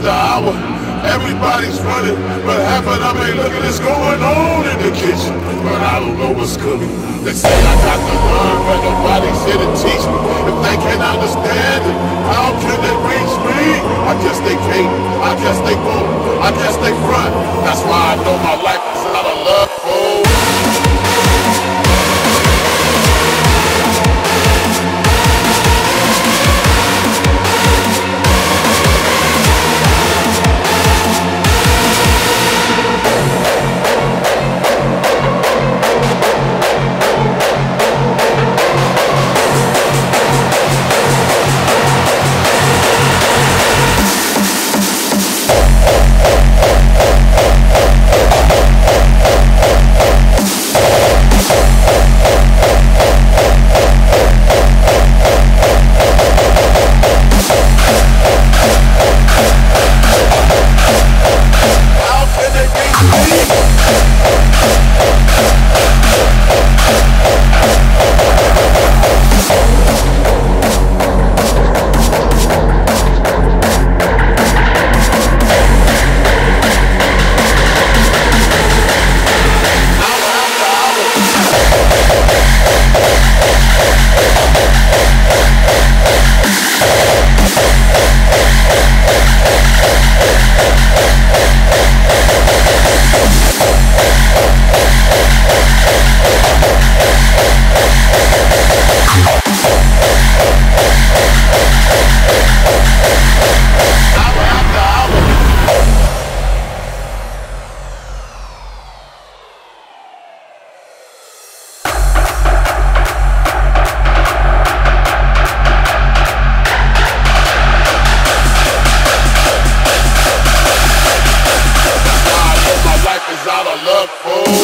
after hour, everybody's running, but half of them ain't looking. It's going on in the kitchen, but I don't know what's cooking. They say I got to learn, but nobody's here to teach me. If they can't understand it, how can they reach me? I guess they can't, I guess they won't, I guess they front. That's why I know my life is out of love, oh. Out of love, oh.